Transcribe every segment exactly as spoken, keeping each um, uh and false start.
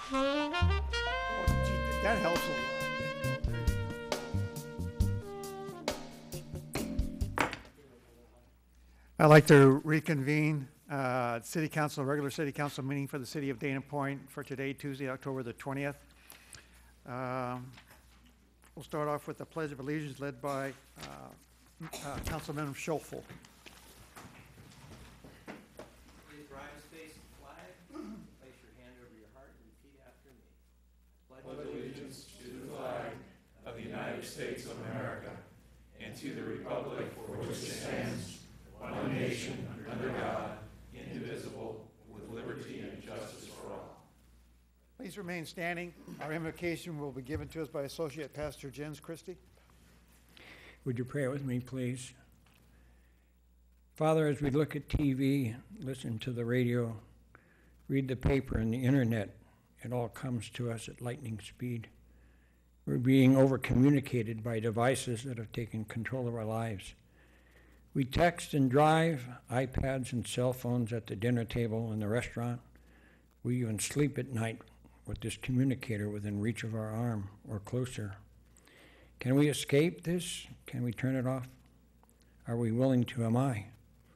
Gee, that helps a lot. I'd like to reconvene uh, City Council, regular City Council meeting for the City of Dana Point for today, Tuesday, October the twentieth. Um, We'll start off with the Pledge of Allegiance led by uh, uh, Councilman Schofel. Please rise, face the flag, place your hand over your heart and repeat after me. Pledge allegiance to the flag of the United States of America and to the republic for which it stands, one nation, under God, indivisible, with liberty and justice for all. Please remain standing. Our invocation will be given to us by Associate Pastor Jens Christie. Would you pray with me, please? Father, as we look at T V, listen to the radio, read the paper and the internet, it all comes to us at lightning speed. We're being over-communicated by devices that have taken control of our lives. We text and drive, iPads and cell phones at the dinner table in the restaurant. We even sleep at night with this communicator within reach of our arm or closer. Can we escape this? Can we turn it off? Are we willing to? Am I?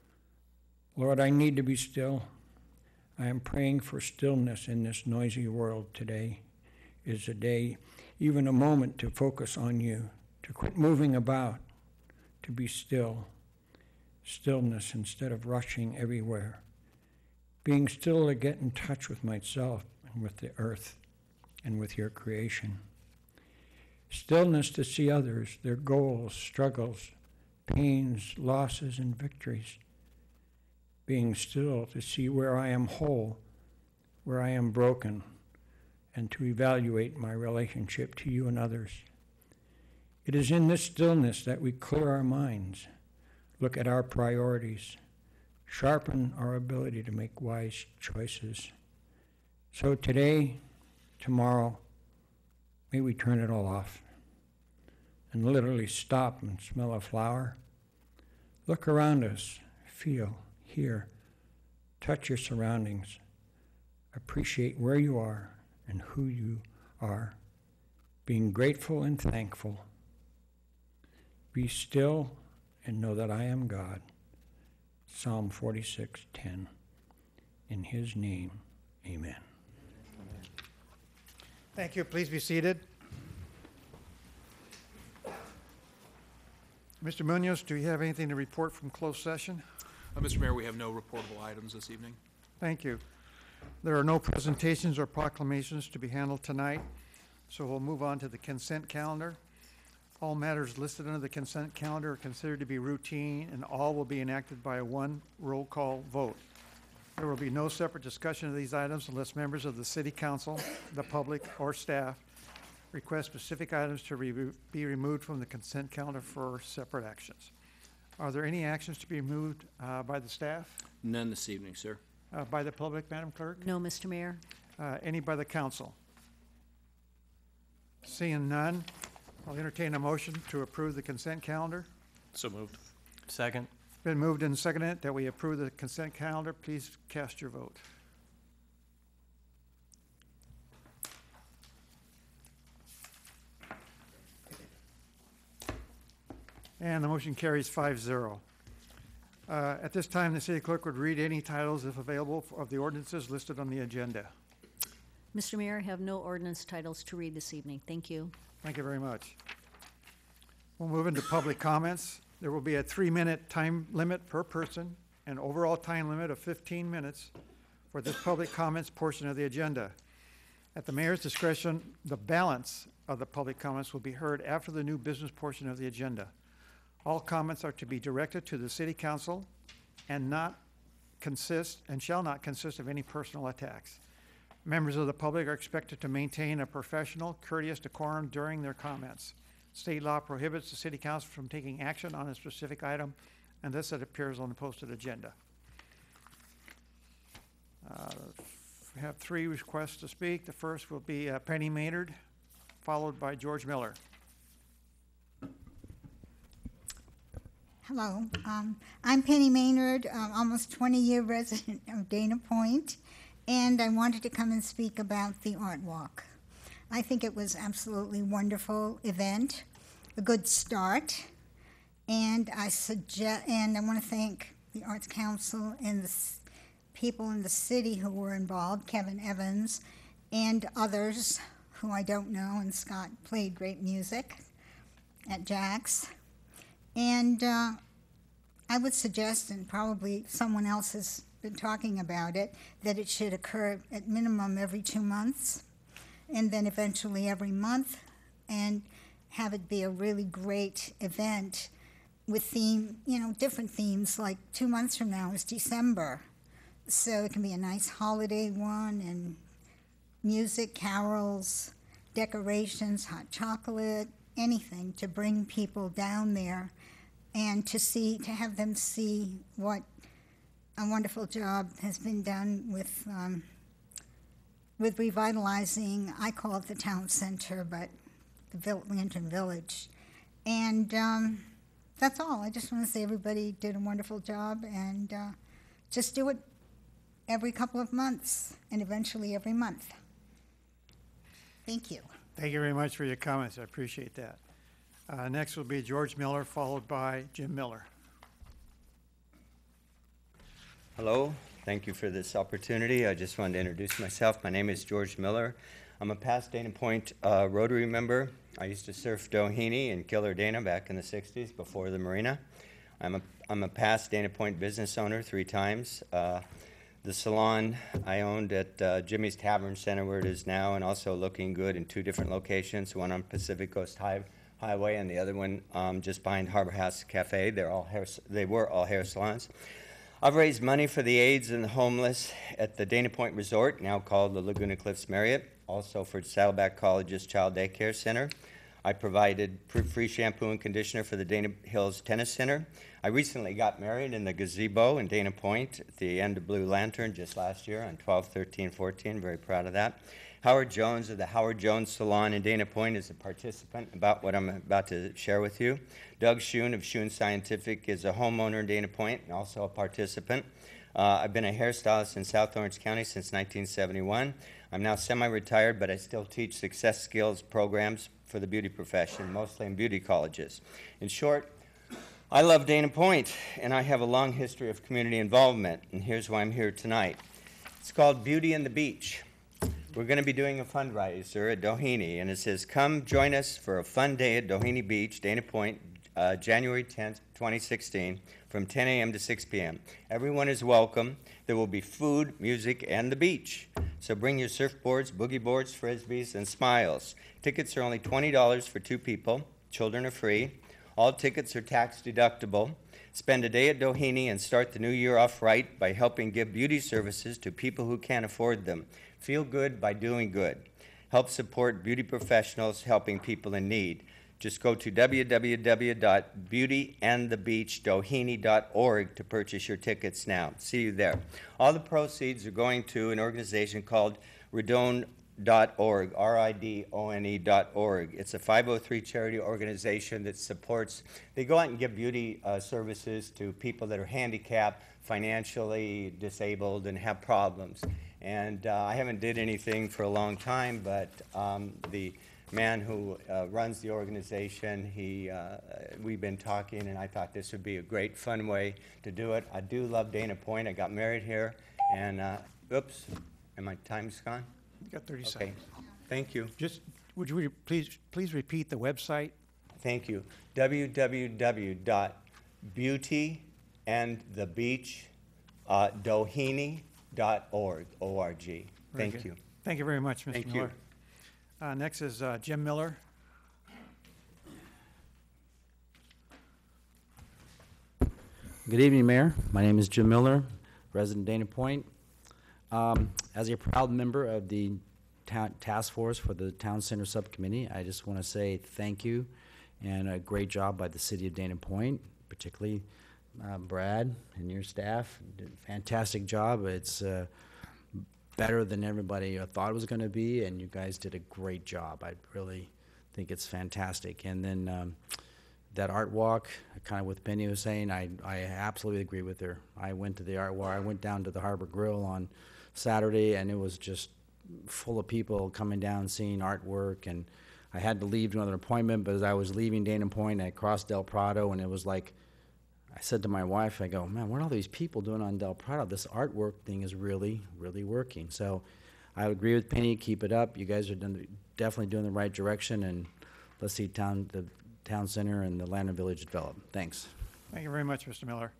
Lord, I need to be still. I am praying for stillness in this noisy world today. Is a day, even a moment to focus on you, to quit moving about, to be still. Stillness instead of rushing everywhere. Being still to get in touch with myself and with the earth and with your creation. Stillness to see others, their goals, struggles, pains, losses, and victories. Being still to see where I am whole, where I am broken, and to evaluate my relationship to you and others. It is in this stillness that we clear our minds, look at our priorities, sharpen our ability to make wise choices. So today, tomorrow, may we turn it all off and literally stop and smell a flower. Look around us, feel, hear, touch your surroundings. Appreciate where you are and who you are, being grateful and thankful. Be still and know that I am God. Psalm forty-six ten. In his name, amen. Thank you. Please be seated. Mister Munoz, do you have anything to report from closed session? Uh, Mister Mayor, we have no reportable items this evening. Thank you. There are no presentations or proclamations to be handled tonight, so we'll move on to the consent calendar. All matters listed under the consent calendar are considered to be routine, and all will be enacted by a one roll call vote. There will be no separate discussion of these items unless members of the City Council, the public, or staff request specific items to re be removed from the consent calendar for separate actions. Are there any actions to be removed uh, by the staff? None this evening, sir. Uh, by the public, Madam Clerk? No, Mister Mayor. Uh, any by the council? Seeing none, I'll entertain a motion to approve the consent calendar. So moved. Second. It's been moved and seconded that we approve the consent calendar. Please cast your vote. And the motion carries five zero. Uh, at this time, the city clerk would read any titles, if available, of the ordinances listed on the agenda. Mister Mayor, I have no ordinance titles to read this evening. Thank you. Thank you very much. We'll move into public comments. There will be a three-minute time limit per person, an overall time limit of fifteen minutes for this public comments portion of the agenda. At the mayor's discretion, the balance of the public comments will be heard after the new business portion of the agenda. All comments are to be directed to the City Council and not consist and shall not consist of any personal attacks. Members of the public are expected to maintain a professional, courteous decorum during their comments. State law prohibits the City Council from taking action on a specific item unless it appears on the posted agenda. Uh, we have three requests to speak. The first will be uh, Penny Maynard, followed by George Miller. Hello, um, I'm Penny Maynard, um, almost twenty year resident of Dana Point, and I wanted to come and speak about the Art Walk. I think it was absolutely wonderful event, a good start, and I suggest, and I want to thank the Arts Council and the s- people in the city who were involved, Kevin Evans and others who I don't know, and Scott played great music at Jack's. And uh, I would suggest, and probably someone else has been talking about it, that it should occur at minimum every two months, and then eventually every month, and have it be a really great event with theme, you know, different themes, like two months from now is December. So it can be a nice holiday one, and music, carols, decorations, hot chocolate, anything to bring people down there and to see, to have them see what a wonderful job has been done with um, with revitalizing, I call it the town center, but the Vill- Lantern Village. And um, that's all. I just want to say everybody did a wonderful job, and uh, just do it every couple of months and eventually every month. Thank you. Thank you very much for your comments. I appreciate that. Uh, Next will be George Miller, followed by Jim Miller. Hello, thank you for this opportunity. I just wanted to introduce myself. My name is George Miller. I'm a past Dana Point uh, Rotary member. I used to surf Doheny and Killer Dana back in the sixties before the marina. I'm a, I'm a past Dana Point business owner three times. Uh, the salon I owned at uh, Jimmy's Tavern Center, where it is now, and also Looking Good in two different locations, one on Pacific Coast High, Highway and the other one um, just behind Harbor House Cafe. They're all hair, they were all hair salons. I've raised money for the AIDS and the homeless at the Dana Point Resort, now called the Laguna Cliffs Marriott, also for Saddleback College's Child Daycare Center. I provided free shampoo and conditioner for the Dana Hills Tennis Center. I recently got married in the gazebo in Dana Point at the end of Blue Lantern just last year on twelve thirteen fourteen. Very proud of that. Howard Jones of the Howard Jones Salon in Dana Point is a participant about what I'm about to share with you. Doug Schoen of Schoen Scientific is a homeowner in Dana Point and also a participant. Uh, I've been a hairstylist in South Orange County since nineteen seventy-one. I'm now semi-retired, but I still teach success skills programs for the beauty profession, mostly in beauty colleges. In short, I love Dana Point, and I have a long history of community involvement, and here's why I'm here tonight. It's called Beauty and the Beach. We're going to be doing a fundraiser at Doheny, and it says, come join us for a fun day at Doheny Beach, Dana Point, uh, January tenth, twenty sixteen, from ten a m to six p m Everyone is welcome. There will be food, music, and the beach. So bring your surfboards, boogie boards, frisbees, and smiles. Tickets are only twenty dollars for two people. Children are free. All tickets are tax deductible. Spend a day at Doheny and start the new year off right by helping give beauty services to people who can't afford them. Feel good by doing good. Help support beauty professionals helping people in need. Just go to w w w dot beauty and the beach doheny dot org to purchase your tickets now. See you there. All the proceeds are going to an organization called Redone dot org, R I D O N E dot org. It's a five oh three charity organization that supports, they go out and give beauty uh, services to people that are handicapped, financially disabled, and have problems. And uh, I haven't did anything for a long time, but um, the man who uh, runs the organization, he, uh, we've been talking, and I thought this would be a great, fun way to do it. I do love Dana Point. I got married here, and uh, oops, and my time's gone? You got thirty Okay, seconds. thank you. Just, would you re- please, please repeat the website? Thank you. w w w dot beauty and the beach doheny dot org, O R G. Very Thank good. you. Thank you very much, Mister Thank you. Miller. Uh, Next is uh, Jim Miller. Good evening, Mayor. My name is Jim Miller, resident Dana Point. Um, as a proud member of the ta task force for the Town Center Subcommittee, I just want to say thank you and a great job by the City of Dana Point, particularly uh, Brad and your staff. Did a fantastic job. It's uh, better than everybody uh, thought it was going to be, and you guys did a great job. I really think it's fantastic. And then um, that art walk, kind of what Penny was saying, I, I absolutely agree with her. I went to the art walk. I went down to the Harbor Grill on Saturday, and it was just full of people coming down, seeing artwork, and I had to leave to another appointment, but as I was leaving Dana Point, I crossed Del Prado, and it was like, I said to my wife, I go, man, what are all these people doing on Del Prado? This artwork thing is really, really working. So I agree with Penny, keep it up. You guys are done, definitely doing the right direction, and let's see town, the town center and the land and village develop. Thanks. Thank you very much, Mister Miller.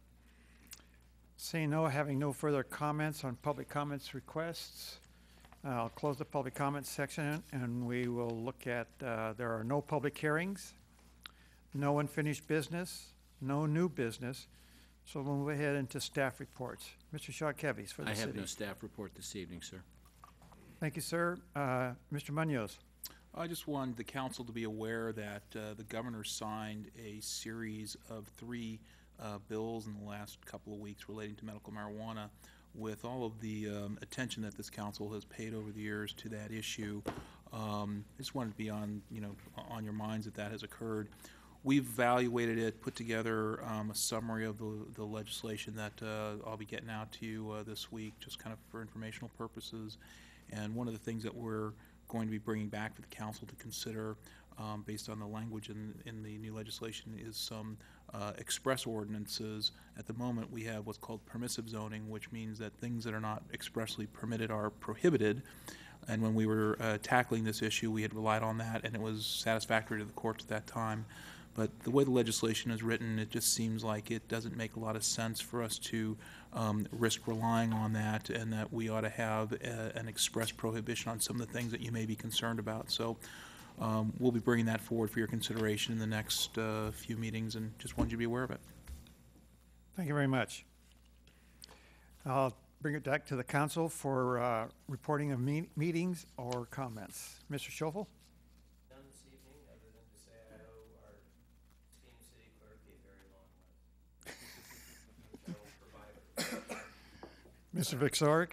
Seeing no, having no further comments on public comments requests, I'll close the public comments section, and we will look at, uh, there are no public hearings, no unfinished business, no new business, so we'll move ahead into staff reports. Mister Shawkevis for the I city. have no staff report this evening, sir. Thank you, sir. Uh, Mister Munoz. I just wanted the council to be aware that uh, the governor signed a series of three uh, bills in the last couple of weeks relating to medical marijuana. With all of the um, attention that this council has paid over the years to that issue, um, I just wanted to be on, you know, on your minds that that has occurred. We've evaluated it, put together um, a summary of the, the legislation that uh, I'll be getting out to you uh, this week, just kind of for informational purposes. And one of the things that we're going to be bringing back for the council to consider, um, based on the language in, in the new legislation, is some uh, express ordinances. At the moment, we have what's called permissive zoning, which means that things that are not expressly permitted are prohibited. And when we were uh, tackling this issue, we had relied on that, and it was satisfactory to the courts at that time. But the way the legislation is written, it just seems like it doesn't make a lot of sense for us to um, risk relying on that, and that we ought to have a, an express prohibition on some of the things that you may be concerned about. So um, we'll be bringing that forward for your consideration in the next uh, few meetings, and just wanted you to be aware of it. Thank you very much. I'll bring it back to the council for uh, reporting of me meetings or comments. Mister Schoffel? None this evening, other than to say I owe our esteemed city clerk a very long list, which I will provide her. Mister Vixoric?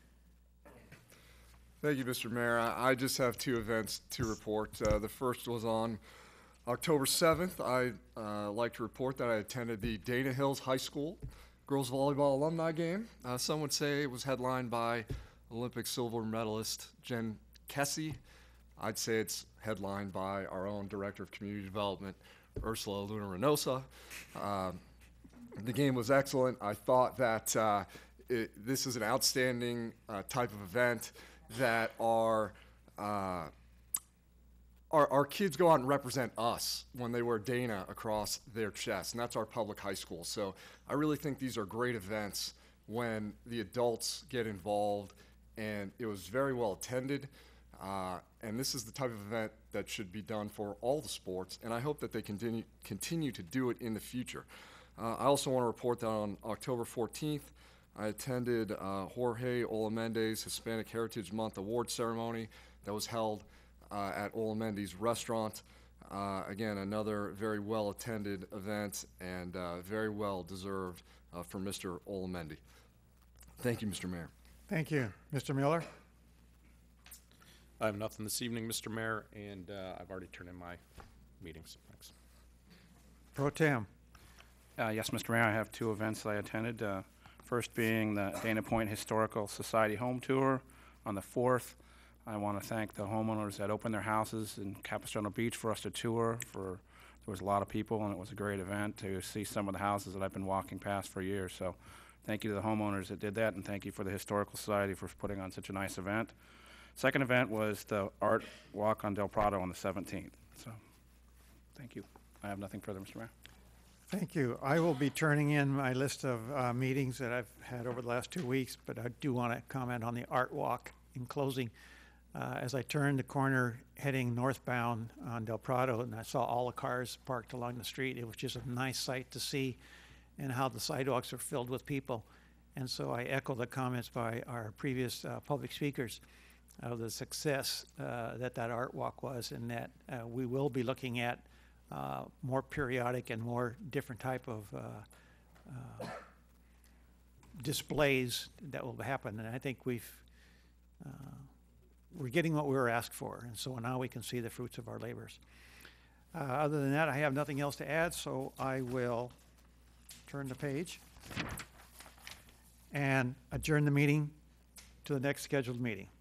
Thank you, Mister Mayor. I I just have two events to report. Uh, the first was on October seventh. I'd uh, like to report that I attended the Dana Hills High School girls volleyball alumni game. Uh, some would say it was headlined by Olympic silver medalist Jen Kessie. I'd say it's headlined by our own Director of Community Development, Ursula Luna Reynosa. Uh, the game was excellent. I thought that uh, it, this is an outstanding uh, type of event that our, uh, our our kids go out and represent us when they wear Dana across their chest, and that's our public high school. So I really think these are great events when the adults get involved, and it was very well attended. Uh, and this is the type of event that should be done for all the sports, and I hope that they continue continue to do it in the future. Uh, I also want to report that on October fourteenth, I attended uh, Jorge Olamendi's Hispanic Heritage Month Award ceremony that was held uh, at Olamendi's restaurant. Uh, again, another very well-attended event and uh, very well-deserved uh, for Mister Olamendi. Thank you, Mister Mayor. Thank you. Mister Miller? I have nothing this evening, Mister Mayor, and uh, I've already turned in my meetings. Thanks. Pro Tem? Uh, yes, Mister Mayor, I have two events that I attended. Uh, first being the Dana Point Historical Society Home Tour on the fourth. I want to thank the homeowners that opened their houses in Capistrano Beach for us to tour. For there was a lot of people, and it was a great event to see some of the houses that I've been walking past for years. So thank you to the homeowners that did that, and thank you for the Historical Society for putting on such a nice event. Second event was the Art Walk on Del Prado on the seventeenth. So thank you. I have nothing further, Mister Mayor. Thank you. I will be turning in my list of uh, meetings that I've had over the last two weeks, but I do want to comment on the Art Walk in closing. Uh, as I turned the corner heading northbound on Del Prado, and I saw all the cars parked along the street, it was just a nice sight to see, and how the sidewalks are filled with people. And so I echo the comments by our previous uh, public speakers of the success uh, that that Art Walk was, and that uh, we will be looking at uh, more periodic and more different type of uh, uh, displays that will happen. And I think we've uh, we're getting what we were asked for, and so now we can see the fruits of our labors. Uh, other than that, I have nothing else to add, so I will turn the page and adjourn the meeting to the next scheduled meeting.